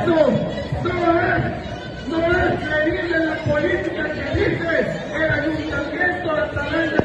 Eso no es creíble en la política que dice el ayuntamiento a través de